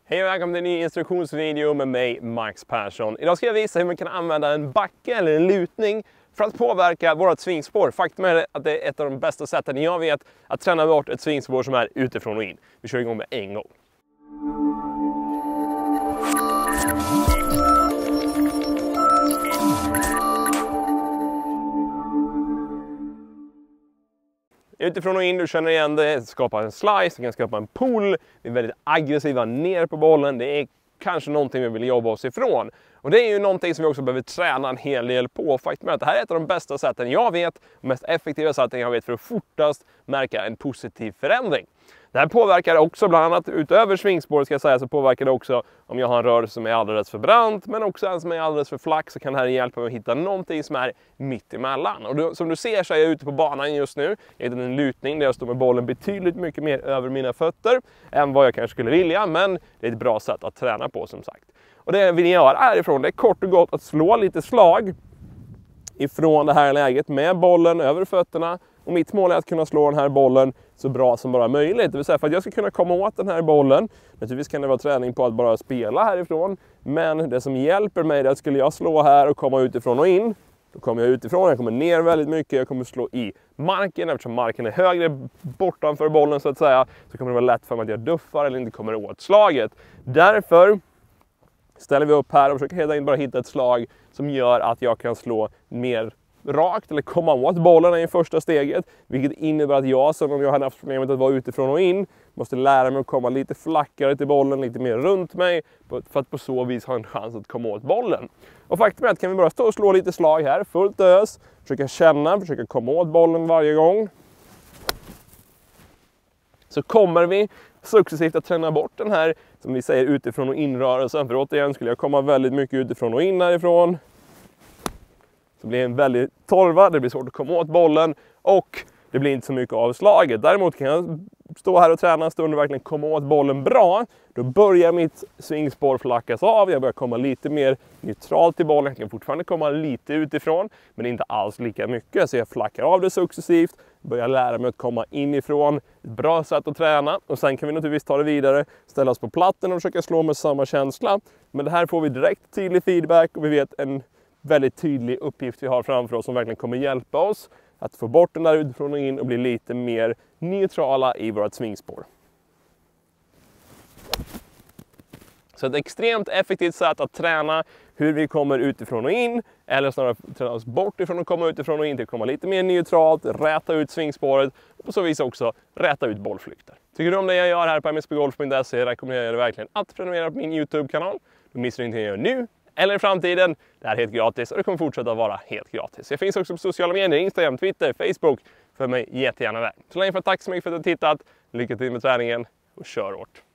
Hej och välkommen till en ny instruktionsvideo med mig, Max Persson. Idag ska jag visa hur man kan använda en backe eller en lutning för att påverka vårt svingspår. Faktum är att det är ett av de bästa sätten jag vet att träna bort ett svingspår som är utifrån och in. Vi kör igång med en gång. Utifrån och in, du känner igen det, skapa en slice, du kan skapa en pull, vi är väldigt aggressiva ner på bollen, det är kanske någonting vi vill jobba oss ifrån. Och det är ju någonting som vi också behöver träna en hel del på. Faktum är att det här är ett av de bästa sätten jag vet, och mest effektiva sätten jag vet för att fortast märka en positiv förändring. Det här påverkar också bland annat, utöver svingspåret ska jag säga, så påverkar det också om jag har en rörelse som är alldeles för brant, men också en som är alldeles för flack, så kan det här hjälpa mig att hitta någonting som är mitt emellan. Och som du ser så är jag ute på banan just nu. Jag är i en lutning där jag står med bollen betydligt mycket mer över mina fötter än vad jag kanske skulle vilja, men det är ett bra sätt att träna på som sagt. Och det vi gör härifrån, det är kort och gott att slå lite slag ifrån det här läget med bollen över fötterna. Och mitt mål är att kunna slå den här bollen så bra som bara möjligt. Det vill säga för att jag ska kunna komma åt den här bollen. Naturligtvis kan det vara träning på att bara spela härifrån. Men det som hjälper mig är att skulle jag slå här och komma utifrån och in. Då kommer jag utifrån, jag kommer ner väldigt mycket. Jag kommer slå i marken. Eftersom marken är högre bortanför bollen så att säga. Så kommer det vara lätt för mig att jag duffar eller inte kommer åt slaget. Därför ställer vi upp här och försöker helt bara hitta ett slag som gör att jag kan slå mer rakt eller komma åt bollen i första steget, vilket innebär att jag, som om jag hade haft problemet att vara utifrån och in, måste lära mig att komma lite flackare till bollen, lite mer runt mig, för att på så vis ha en chans att komma åt bollen. Och faktum är att kan vi bara stå och slå lite slag här, fullt ös, försöka känna, försöka komma åt bollen varje gång, så kommer vi successivt att träna bort den här, som vi säger, utifrån och inrörelsen. För återigen skulle jag komma väldigt mycket utifrån och in härifrån, det blir en väldigt torva, det blir svårt att komma åt bollen och det blir inte så mycket av slaget. Däremot kan jag stå här och träna en stund och verkligen komma åt bollen bra. Då börjar mitt svingspår flackas av, jag börjar komma lite mer neutralt till bollen. Jag kan fortfarande komma lite utifrån, men inte alls lika mycket. Så jag flackar av det successivt, börjar lära mig att komma inifrån. Ett bra sätt att träna. Och sen kan vi naturligtvis ta det vidare, ställa oss på platten och försöka slå med samma känsla. Men det här får vi direkt tydlig feedback och vi vet en väldigt tydlig uppgift vi har framför oss som verkligen kommer hjälpa oss att få bort den där utifrån och in och bli lite mer neutrala i vårt svingspår. Så ett extremt effektivt sätt att träna hur vi kommer utifrån och in, eller snarare träna oss bort ifrån att komma utifrån och in till att komma lite mer neutralt, räta ut svingspåret och på så vis också räta ut bollflykter. Tycker du om det jag gör här på msbgolf.se rekommenderar jag dig verkligen att prenumerera på min YouTube-kanal. Du missar inte det jag gör nu eller i framtiden. Det är helt gratis och det kommer fortsätta vara helt gratis. Jag finns också på sociala medier, Instagram, Twitter, Facebook. För mig jättegärna där. Så länge för tack så mycket för att du har tittat. Lycka till med träningen och kör hårt!